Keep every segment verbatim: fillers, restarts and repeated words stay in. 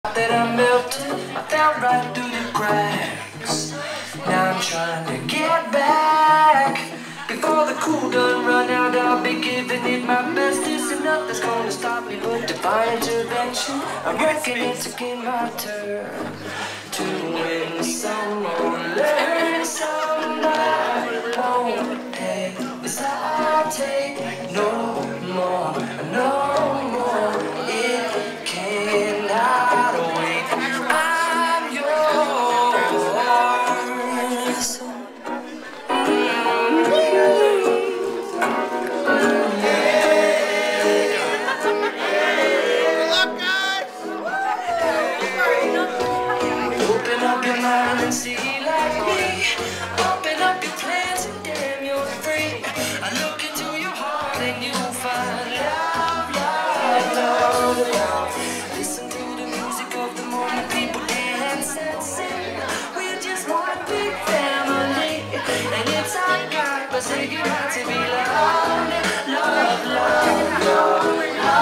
That I melted, I fell right through the cracks. Now I'm trying to get back. Before the cool done run out, I'll be giving it my best. There's nothing's gonna stop me but divine intervention. I reckon it's again my turn to win some or learn some. I won't pay as I take no more, no more. It cannot wait. I'm yours. Open up your mind and see like me. Open up your plans and damn you're free. I look into your heart and you'll find love, love, love, love. Listen to the music of the moment, people dance and sing. We're just one big family, and it's our God, but say you have to be loved, love, love, love,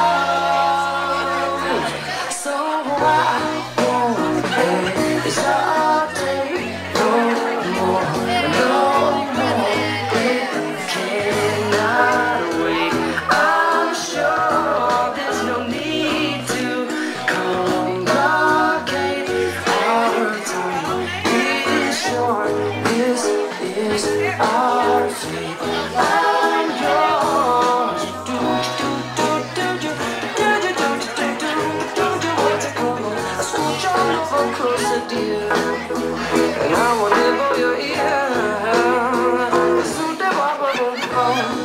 love. So I won't pay. It's all day, no more, no more. It cannot wait. I'm sure there's no need to complicate. Our time is short. This is our fate. I'm yours. Do do do do do do do do do do do do. What's it called? I scooch on over closer, dear, and I will nibble your ear. So the bubble bubble.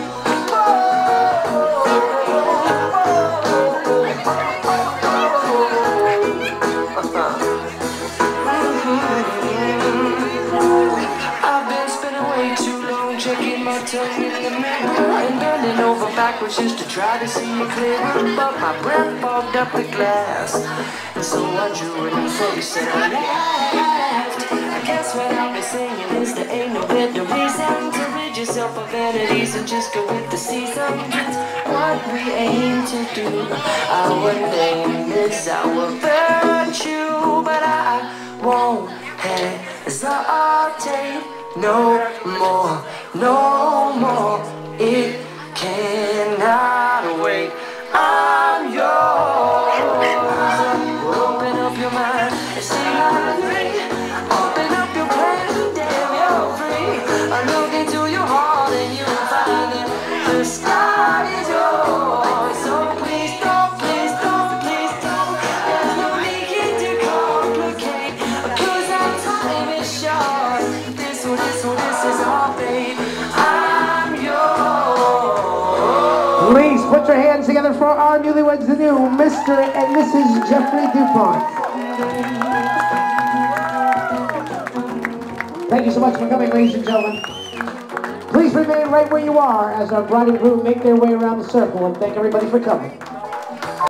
I've been spending way too long checking my tongue in the mirror and bending over backwards just to try to see it clearer, but my breath fogged up the glass, and so I drew a new face and I laughed. I guess what I'll be saying is there ain't no better reason to rid yourself of vanities and just go with the season. It's what we aim to do. Our name is our virtue, but I won't hesitate no more, no more. It cannot wait. I'm yours. Open up your mind and see like me. Open up your plans and damn you're free. I look into your heart and you'll find that the sky is yours. So please don't, please don't, please don't. There's no need to complicate, 'cause our time is short. This one, this one, this is our fate. I'm yours. Please put your hands together for our newlyweds, the new Mister and Missus Jeffrey DuPont. Thank you so much for coming, ladies and gentlemen. Please remain right where you are as our bride and groom make their way around the circle, and thank everybody for coming.